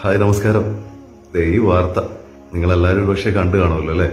Hi, നമസ്കാരം. ഈ വാർത്ത നിങ്ങളെല്ലാവരും പക്ഷെ കണ്ടു കാണുമല്ലോ അല്ലെ?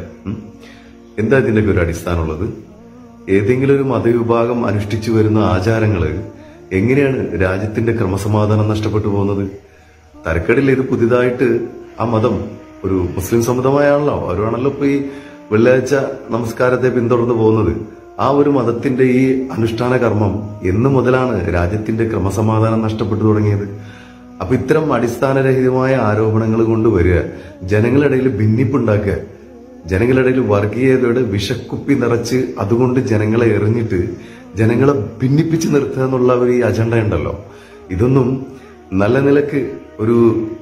എന്താ ഇതിന്റെയൊക്കെ ഒരു അടിസ്ഥാനമുള്ളത്? ഏതെങ്കിലും ഒരു മതവിഭാഗം അനുഷ്ഠിച്ചു വരുന്ന ആചാരങ്ങള് എങ്ങനെയാണ് രാജ്യത്തിന്റെ ക്രമസമാധാനം നഷ്ടപ്പെട്ടു പോകുന്നത്? തരക്കടില്ല, ഇത് പുതിയതായിട്ട് ആ മതം ഒരു മുസ്ലിം സമുദായമാണല്ലോ, അവരാണല്ലോ ഇപ്പൊ ഈ വെള്ളിയാഴ്ച നമസ്കാരത്തെ പിന്തുടർന്നു പോകുന്നത്. ആ ഒരു മതത്തിന്റെ ഈ അനുഷ്ഠാന കർമ്മം എന്ന് മുതലാണ് രാജ്യത്തിന്റെ ക്രമസമാധാനം നഷ്ടപ്പെട്ടു തുടങ്ങിയത്? അപ്പൊ ഇത്തരം അടിസ്ഥാനരഹിതമായ ആരോപണങ്ങൾ കൊണ്ടുവരിക, ജനങ്ങളിടയിൽ ഭിന്നിപ്പുണ്ടാക്കുക, ജനങ്ങളിടയിൽ വർഗീയതയുടെ വിഷക്കുപ്പി നിറച്ച് അതുകൊണ്ട് ജനങ്ങളെ എറിഞ്ഞിട്ട് ജനങ്ങളെ ഭിന്നിപ്പിച്ച് നിർത്തുക എന്നുള്ള ഒരു അജണ്ട ഉണ്ടല്ലോ, ഇതൊന്നും നല്ല നിലക്ക് ഒരു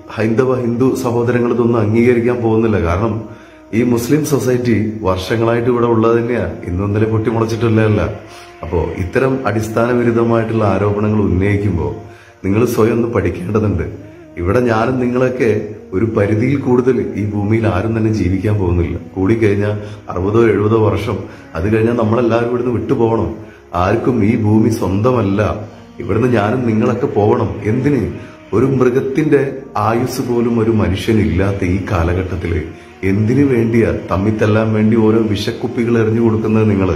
ഹിന്ദു സഹോദരങ്ങൾ ഇതൊന്നും അംഗീകരിക്കാൻ പോകുന്നില്ല. കാരണം ഈ മുസ്ലിം സൊസൈറ്റി വർഷങ്ങളായിട്ട് ഇവിടെ ഉള്ളത് തന്നെയാ, ഇന്നും ഇന്നലെ പൊട്ടിമുളച്ചിട്ടില്ല. അപ്പോ ഇത്തരം അടിസ്ഥാനവിരുദ്ധമായിട്ടുള്ള ആരോപണങ്ങൾ ഉന്നയിക്കുമ്പോൾ നിങ്ങൾ സ്വയം ഒന്ന് പഠിക്കേണ്ടതുണ്ട്. ഇവിടെ ഞാനും നിങ്ങളൊക്കെ ഒരു പരിധിയിൽ കൂടുതൽ ഈ ഭൂമിയിൽ ആരും തന്നെ ജീവിക്കാൻ പോകുന്നില്ല. കൂടിക്കഴിഞ്ഞാൽ 60-70 വർഷം, അത് കഴിഞ്ഞാൽ നമ്മളെല്ലാവരും ഇവിടുന്ന് വിട്ടുപോകണം. ആർക്കും ഈ ഭൂമി സ്വന്തമല്ല. ഇവിടുന്ന് ഞാനും നിങ്ങളൊക്കെ പോകണം. എന്തിന്? ഒരു മൃഗത്തിന്റെ ആയുസ് പോലും ഒരു മനുഷ്യനില്ലാത്ത ഈ കാലഘട്ടത്തില് എന്തിനു വേണ്ടിയാ തമ്മിത്തല്ലാൻ വേണ്ടി ഓരോ വിഷക്കുപ്പികൾ എറിഞ്ഞു കൊടുക്കുന്നത്? നിങ്ങള്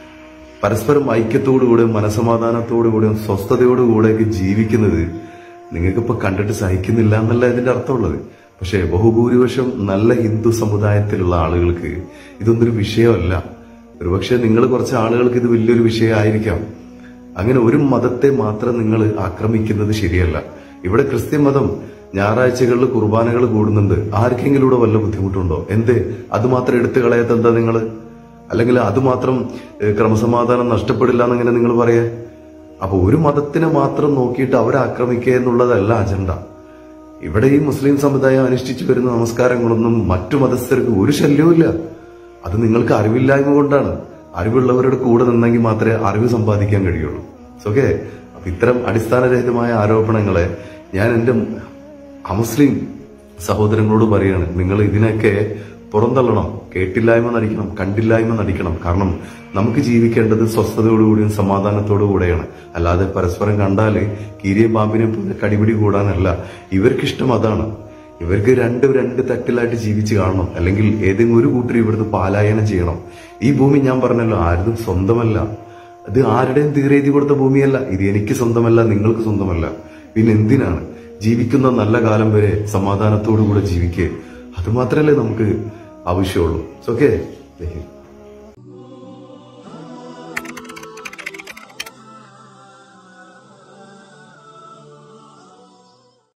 പരസ്പരം ഐക്യത്തോടുകൂടെ മനസമാധാനത്തോടുകൂടെയും സ്വസ്ഥതയോടുകൂടെയൊക്കെ ജീവിക്കുന്നത് നിങ്ങൾക്കിപ്പോ കണ്ടിട്ട് സഹിക്കുന്നില്ല എന്നല്ല ഇതിന്റെ അർത്ഥമുള്ളത്. പക്ഷെ ബഹുഭൂരിപക്ഷം നല്ല ഹിന്ദു സമുദായത്തിലുള്ള ആളുകൾക്ക് ഇതൊന്നൊരു വിഷയമല്ല. ഒരുപക്ഷെ നിങ്ങൾ കുറച്ച് ആളുകൾക്ക് ഇത് വലിയൊരു വിഷയമായിരിക്കാം. അങ്ങനെ ഒരു മതത്തെ മാത്രം നിങ്ങൾ ആക്രമിക്കുന്നത് ശരിയല്ല. ഇവിടെ ക്രിസ്ത്യൻ മതം ഞായറാഴ്ചകളിൽ കുർബാനകൾ കൂടുന്നുണ്ട്. ആർക്കെങ്കിലും ഇവിടെ വല്ല ബുദ്ധിമുട്ടുണ്ടോ? എന്തേ അത് മാത്രം എടുത്തു കളയാത്ത എന്താ നിങ്ങൾ? അല്ലെങ്കിൽ അതുമാത്രം ക്രമസമാധാനം നഷ്ടപ്പെടില്ല എന്നിങ്ങനെ നിങ്ങൾ പറയേ? അപ്പൊ ഒരു മതത്തിനെ മാത്രം നോക്കിയിട്ട് അവരെ ആക്രമിക്കുക എന്നുള്ളതല്ല അജണ്ട. ഇവിടെ ഈ മുസ്ലിം സമുദായം അനുഷ്ഠിച്ചു വരുന്ന നമസ്കാരങ്ങളൊന്നും മറ്റു മതസ്ഥർക്ക് ഒരു ശല്യവുമില്ല. അത് നിങ്ങൾക്ക് അറിവില്ലായ്മ കൊണ്ടാണ്. അറിവുള്ളവരുടെ കൂടെ നിന്നെങ്കിൽ മാത്രമേ അറിവ് സമ്പാദിക്കാൻ കഴിയുള്ളൂ. ഓക്കെ, അപ്പൊ ഇത്തരം അടിസ്ഥാനരഹിതമായ ആരോപണങ്ങളെ ഞാൻ എന്റെ അമുസ്ലിം സഹോദരങ്ങളോട് പറയാണ്, നിങ്ങൾ ഇതിനൊക്കെ പുറന്തള്ളണം. കേട്ടില്ലായ്മ നടിക്കണം, കണ്ടില്ലായ്മ നടിക്കണം. കാരണം നമുക്ക് ജീവിക്കേണ്ടത് സ്വസ്ഥതയോടുകൂടിയും സമാധാനത്തോടുകൂടെയാണ്. അല്ലാതെ പരസ്പരം കണ്ടാല് കീരിയ പാമ്പിനെ പോലെ കടിപിടി കൂടാനല്ല. ഇവർക്കിഷ്ടം അതാണ്. ഇവർക്ക് രണ്ട് തട്ടിലായിട്ട് ജീവിച്ച് കാണണം. അല്ലെങ്കിൽ ഏതെങ്കിലും ഒരു കൂട്ടർ ഇവിടുന്ന് പാലായനം ചെയ്യണം. ഈ ഭൂമി ഞാൻ പറഞ്ഞല്ലോ ആരും സ്വന്തമല്ല. ഇത് ആരുടെയും തീരെഴുതി കൊടുത്ത ഭൂമിയല്ല. ഇത് എനിക്ക് സ്വന്തമല്ല, നിങ്ങൾക്ക് സ്വന്തമല്ല. പിന്നെ എന്തിനാണ്? ജീവിക്കുന്ന നല്ല കാലം വരെ സമാധാനത്തോടുകൂടെ ജീവിക്കുക. അതുമാത്രമല്ലേ നമുക്ക് ആവശ്യമുള്ളൂ. ഓക്കെ.